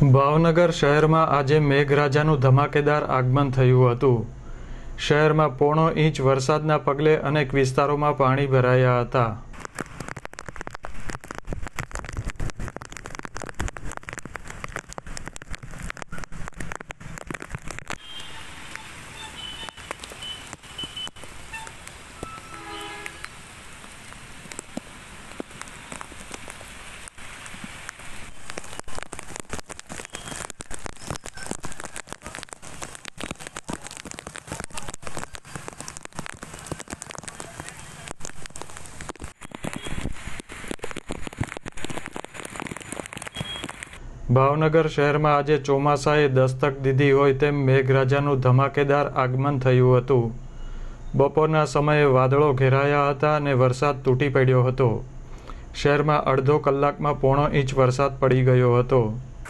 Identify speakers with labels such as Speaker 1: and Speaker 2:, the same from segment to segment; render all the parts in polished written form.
Speaker 1: ભાવનગર શહેરમાં આજે મેઘરાજાનું ધમાકેદાર આગમન થયું હતું। શહેરમાં પોણો ઇંચ વરસાદના પગલે અનેક વિસ્તારોમાં પાણી ભરાયા હતા। ભાવનગર શહેરમાં આજે ચોમાસાએ દસ્તક દીધી હોય તેમ મેઘરાજાનું ધમાકેદાર આગમન થયું હતું। બપોરના સમયે વાદળો ઘેરાયા હતા અને વરસાદ તૂટી પડ્યો હતો। શહેરમાં અડધો કલાકમાં પોણો ઇંચ વરસાદ પડી ગયો હતો।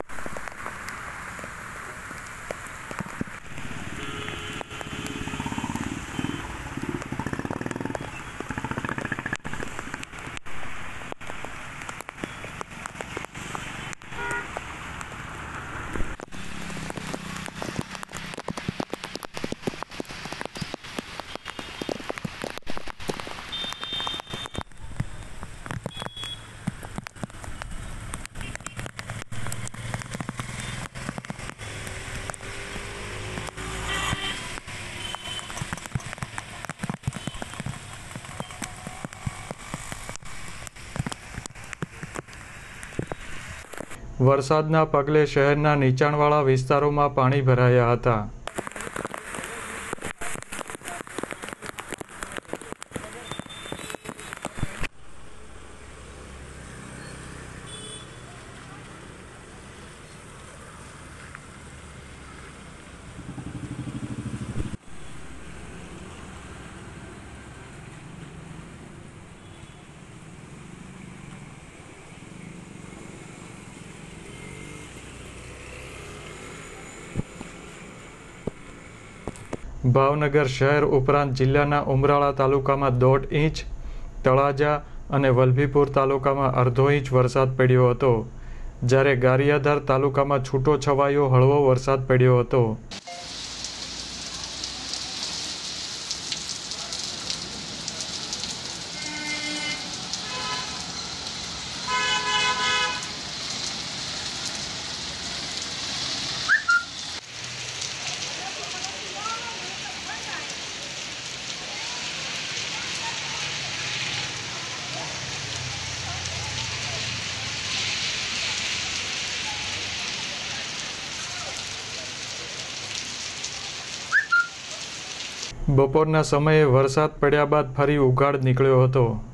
Speaker 1: વરસાદના પગલે શહેરના નીચાણવાળા વિસ્તારોમાં પાણી ભરાયા હતા। ભાવનગર શહેર ઉપરાંત જિલ્લાના ઉમરાળા તાલુકામાં 1.5 ઇંચ, તળાજા અને વલભીપુર તાલુકામાં અડધો ઇંચ વરસાદ પડ્યો હતો, જ્યારે ગારિયાધાર તાલુકામાં છૂટો છવાયો હળવો વરસાદ પડ્યો હતો। બપોરના સમયે વરસાદ પડ્યા બાદ ફરી ઉઘાડ નીકળ્યો હતો।